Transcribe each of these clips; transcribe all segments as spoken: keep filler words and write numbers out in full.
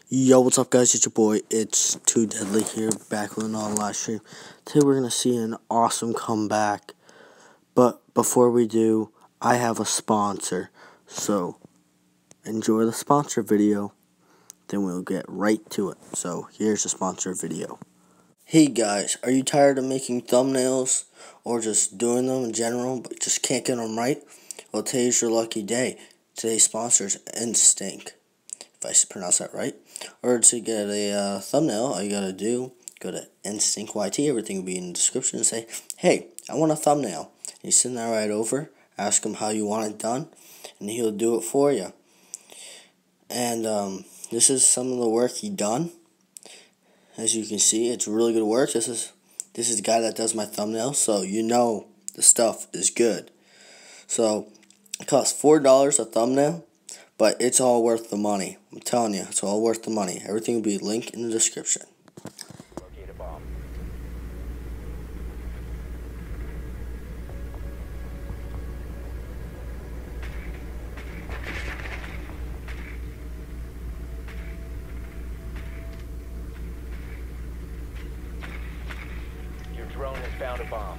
Yo, what's up, guys? It's your boy, it's Too Deadly here, back with another live stream. Today we're going to see an awesome comeback, but before we do, I have a sponsor, so enjoy the sponsor video, then we'll get right to it. So, here's the sponsor video. Hey guys, are you tired of making thumbnails, or just doing them in general, but just can't get them right? Well, today's your lucky day. Today's sponsor is Instinct, if I pronounce that right. Or to get a uh, thumbnail, all you gotta do, go to Instinct Y T, everything will be in the description, and say, hey, I want a thumbnail. And you send that right over, ask him how you want it done, and he'll do it for you. And um, this is some of the work he done. As you can see, it's really good work. This is this is the guy that does my thumbnail, so you know the stuff is good. So it costs four dollars a thumbnail, but it's all worth the money. I'm telling you, it's all worth the money. Everything will be linked in the description. Locate a bomb. Your drone has found a bomb.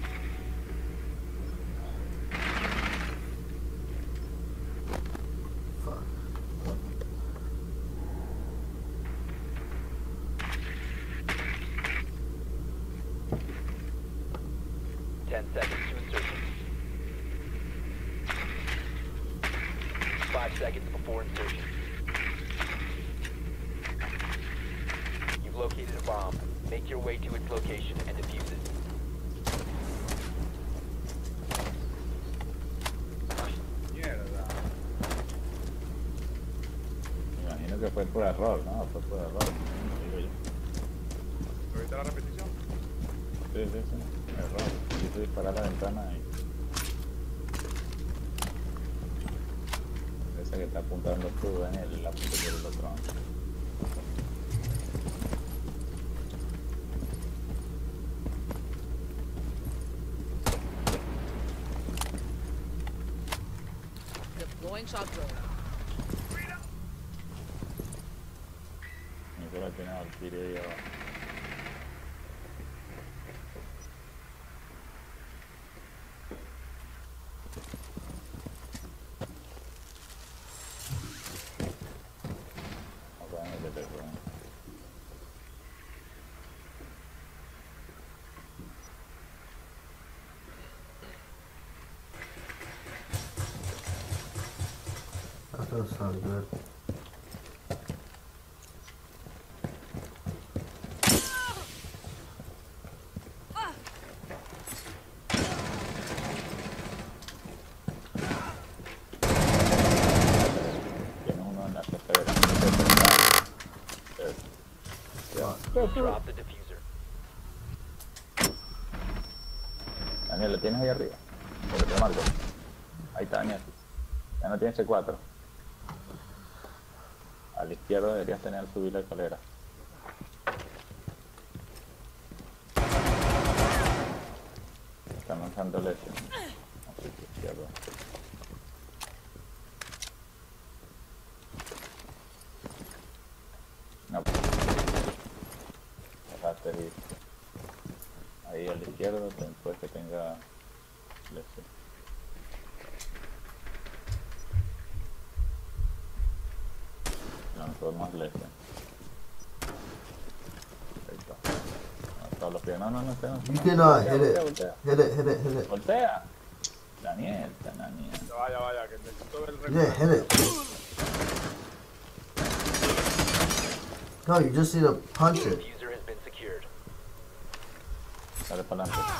Ten seconds to insertion. Five seconds before insertion. You've located a bomb. Make your way to its location and defuse it. Mierda. Me imagino que fue por error, ¿no? Fue por error, digo yo. ¿Viste la repetición? Sí, sí, sí. Error. Quise disparar la ventana y... Esa que está apuntando tú, Daniel, la apunté por el otro lado. Deploying shock drone. Nicolás tiene al tiro ahí abajo. That does sound good. Tiene uno en la cafetera. Drop the diffuser. Daniel, ¿lo tienes ahí arriba? Pero te marco. Ahí está, Daniel. Ya no tienes C cuatro. A la izquierda deberías tener subir la escalera. Están lanzando leche. Así que izquierda. No. Dejaste ir. Ahí a la izquierda, después que tenga leche. Lanzó más leche. Ahí está. No, todos los pies. No, no, no, no. You can uh, Voltea, hit it. voltea, Hit it, hit it, hit it. voltea. Daniel, Daniel. Ya vaya, vaya, que necesito ver el Yeah, hit it. No, you just need to punch it. Diffuser has been secured. Dale para adelante.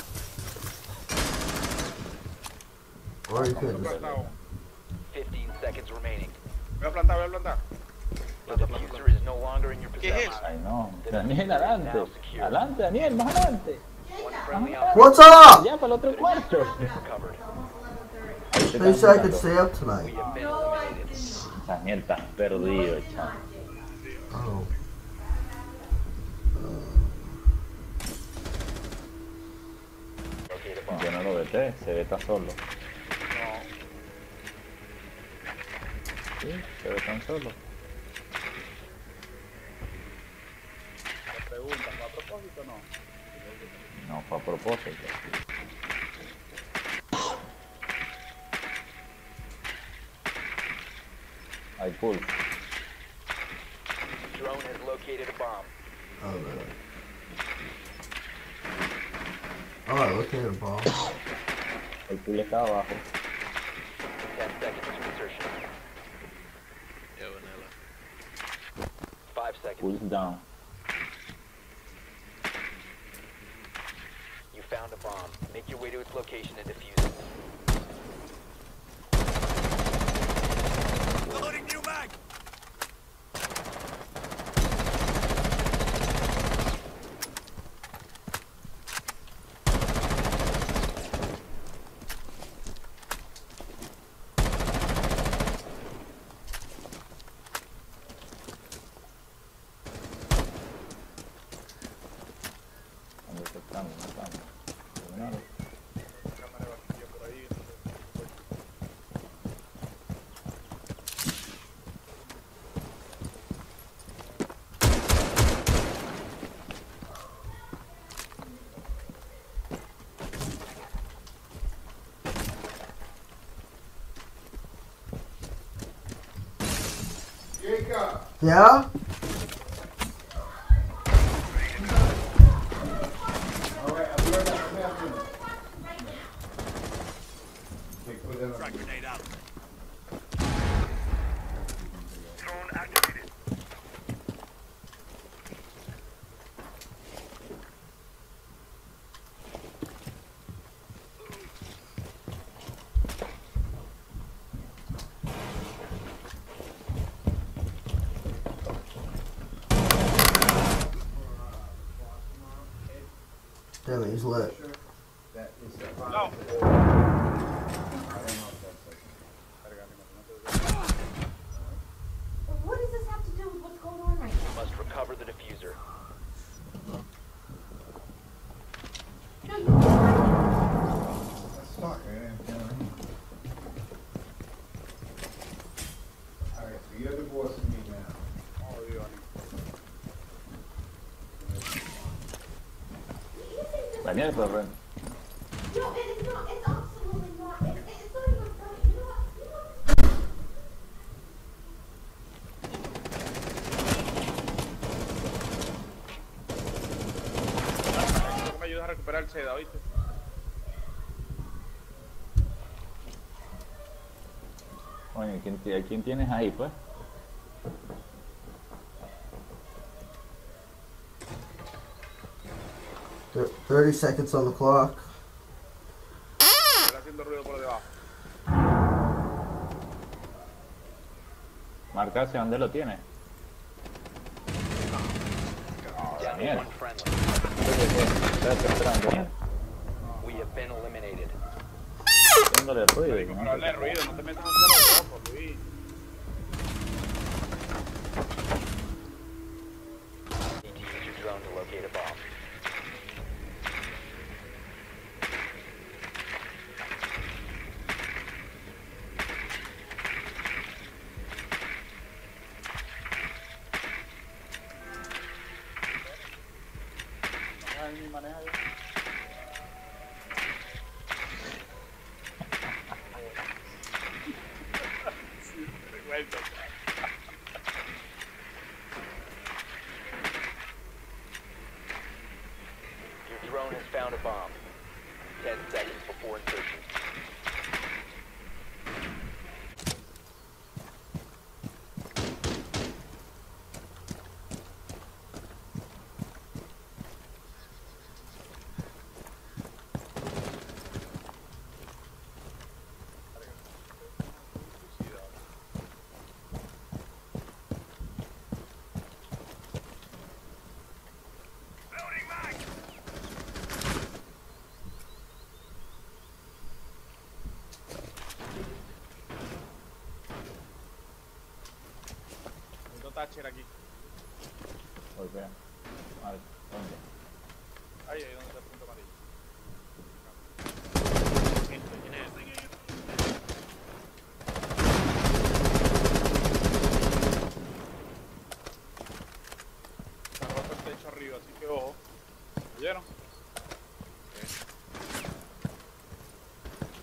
Or you could just... plantado. Fifteen seconds remaining. Voy a plantar, voy a plantar. The diffuser is no longer in your ¿Qué es possession. Ay, no. Daniel, adelante. Adelante, Daniel, más adelante. One friendly operator What's up? Ya, para el otro cuarto. recovered. Ahí te They están said I could mirando. stay up We tonight. have been eliminated. Daniel, estás perdido, chaval. Oh. Locate a bomb. Yo no lo veté, se veta solo. No. Sí, se ve tan solo. propósito o no? No, fue a propósito. Hay pulse. Drone has located a bomb. Oh, really? Oh, I looked at a ball. El pulse está abajo. Ten seconds to insertion. Yeah, vanilla. Five seconds. Pulse down. You found a bomb. Make your way to its location and defuse it. Loading new mag! ¿Dónde está estando? No estamos. Terminado. Cámara vacía por ahí. Jacob! Yeah? Alright, I'll be right back. Come after me. Okay, put that on. Frag grenade out. Damn it, he's lit. No! What does this have to do with what's going on right now? Must recover the diffuser. No, you can't. Alright, so you're the boss of me now. Oh, Dios. Daniel, pero ven. No, it is not. It's absolutely not. It, it, it's not even funny. You know what? You know what? ¿Cómo me ayudas a recuperar el seda, oíste? Oye, ¿quién, ti- ¿quién tienes ahí, pues? Th- thirty seconds on the clock. Está haciendo ruido por debajo. Marca hacia dónde lo tienes. Down to Daniel. one friendly. Espérate, esperando. We have been eliminated. Haciéndole ruido. Pero ¿no? hazle ruido, no te metas a hacer los ojos, Luis. Need to use your drone to locate a bomb. Maneja ahí, maneja ahí. Sí, recuerdo. Your drone has found a bomb. Ten seconds before insertion. Necesito Thatcher aquí. Golpea. Vale, ¿dónde? Ahí, ahí donde está el punto amarillo. Está roto el techo arriba, así que ojo.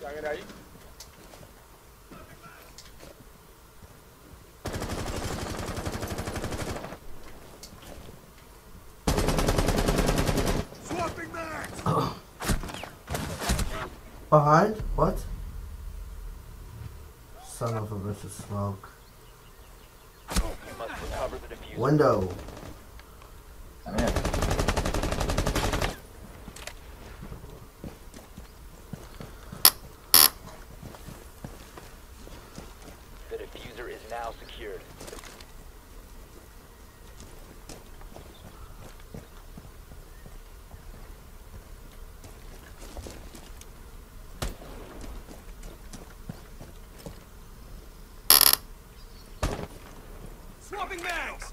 Sangre ahí. Swapping mags! Behind? What? Son of a bitch of smoke. You must recover the diffuser. Window. La mierda. The diffuser is now secured. Swapping mags!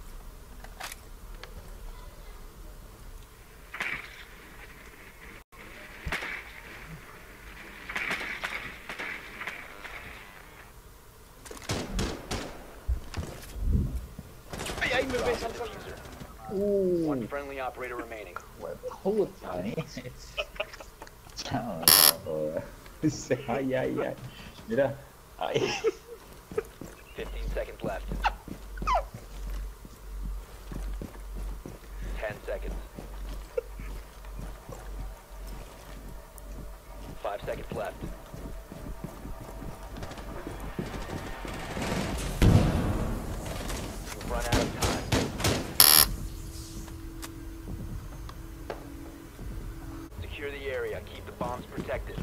Diffuser. One friendly operator remaining. Puta, eh. Chao, no, joder. Ay, ay, ay. Mira. Ay. fifteen seconds left. ten seconds. five seconds left. You've run out of time. Secure the area. Keep the bombs protected.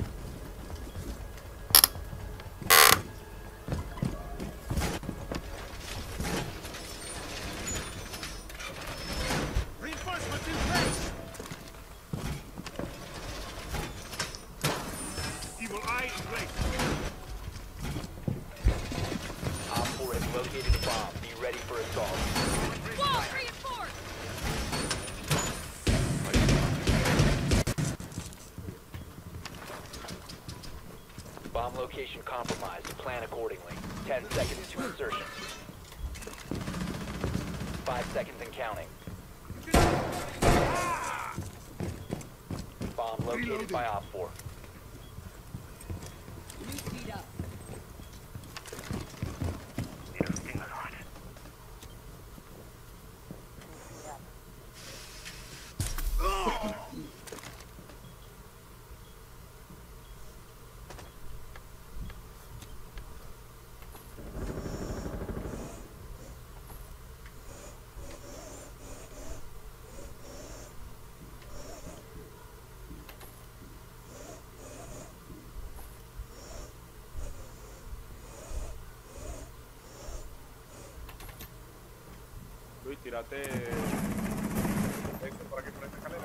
Reinforcements in place! Evil eye in place. Op four has located a bomb. Be ready for assault. Wall reinforced! Bomb location compromised. Plan accordingly. ten seconds to insertion. five seconds and counting. Bomb located by Op four. New speed up. Luis, tírate esto por aquí, por esta escalera.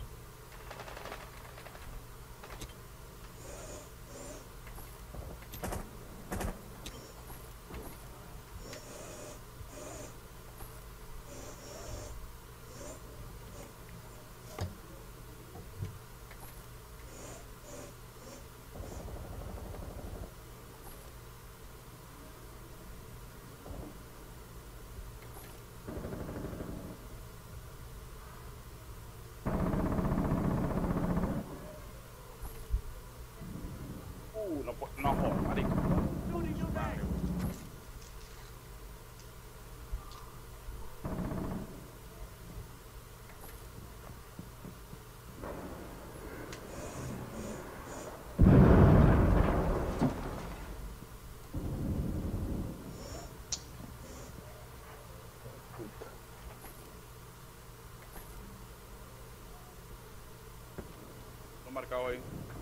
Uh, no, pu- no jodas, marico. Madre, güey. Lo he marcado ahí.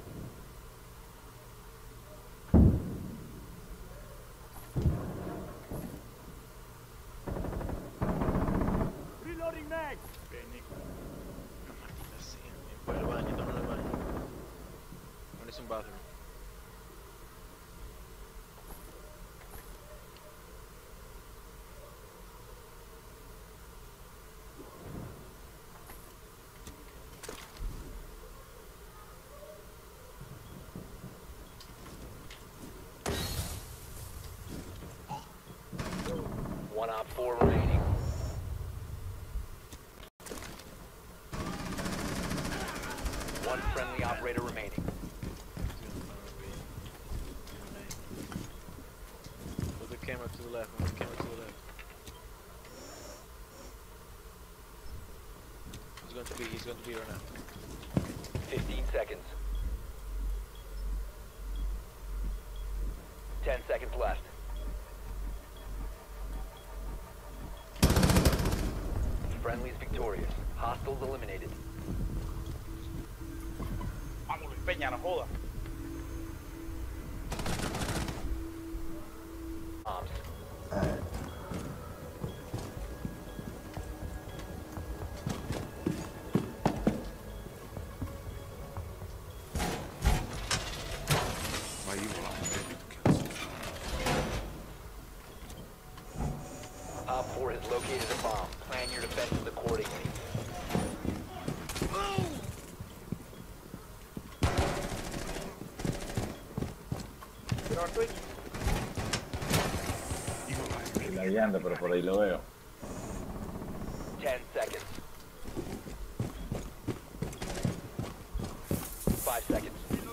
Reloading mags! Bien, Nico. Maldita sea, me fue al baño, estamos en el baño. ¿Dónde es un bathroom? One Op four remaining. One friendly operator remaining. camera to the left. Move the camera to the left. He's going to be. He's going to be right now. fifteen seconds. ten seconds left. Friendly's victorious. Hostiles eliminated. Vamos, Luis Peña, no joda. Bombs. Alright. Op four has located a bomb. Plan your defenses accordingly. Pero estoy. Estoy lagueando, pero por ahí lo veo. ten seconds. five seconds.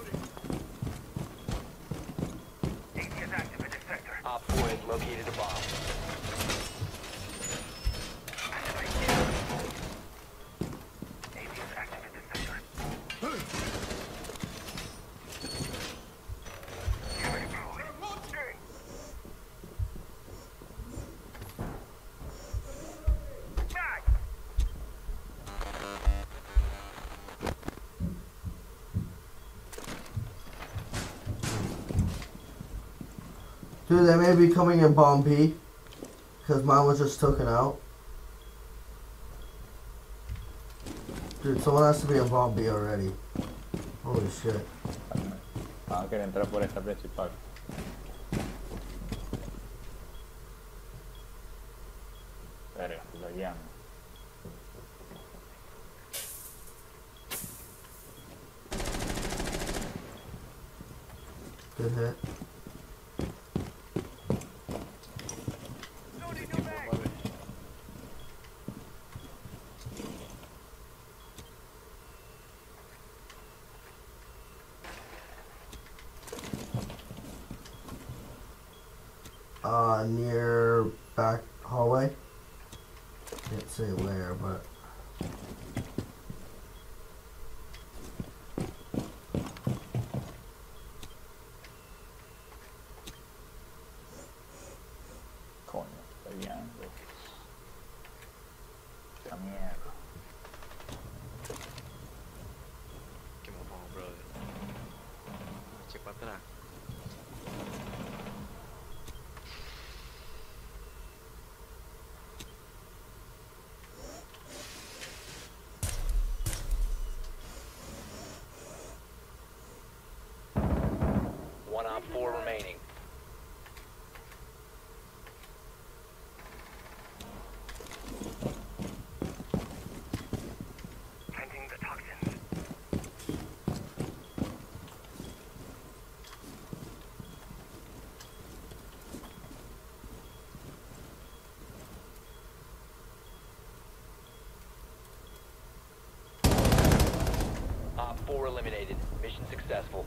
Op four has located a bomb. Dude, they may be coming in bomb B. Because mine was just taken out. Dude, someone has to be in bomb B already. Holy shit. Van a querer entrar por esta principal. Verga, estoy lagueando. Good hit. Uh, near back hallway. Can't say where, but Coño, estoy lagueando. Esta mierda. Qué mojón, brother. Eche para atrás. One op four remaining. Planting the toxins. Op four eliminated. Mission successful.